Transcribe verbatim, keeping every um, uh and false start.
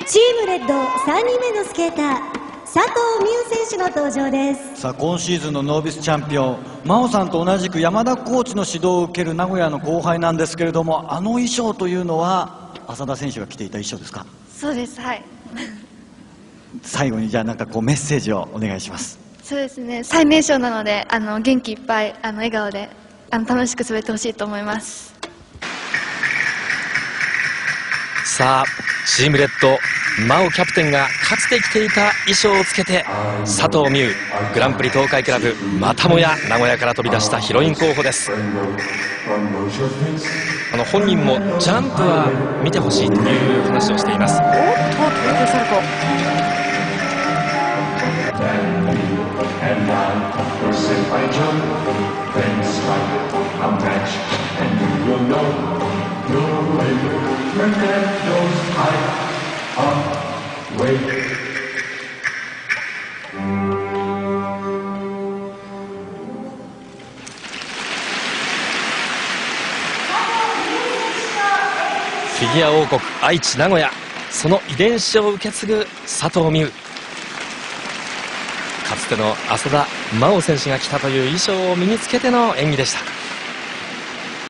チームレッドさんにんめのスケーター佐藤美優選手の登場です。 さあ今シーズンのノービスチャンピオン真央さんと同じく山田コーチの指導を受ける名古屋の後輩なんですけれども、あの衣装というのは浅田選手が着ていた衣装ですか？ そうです。はい。 最後にじゃあなんかこうメッセージをお願いします。 そうですね、最年少なのであの元気いっぱいあの笑顔であの楽しく滑ってほしいと思います。 さあチームレッド真央キャプテンがかつて着ていた衣装をつけて佐藤美優グランプリ東海クラブまたもや名古屋から飛び出したヒロイン候補です。あの本人もジャンプは見てほしいという話をしています。おっとトリプルサルコー。フィギュア王国愛知名古屋、その遺伝子を受け継ぐ佐藤美優。かつての浅田真央選手が着たという衣装を身につけての演技でした。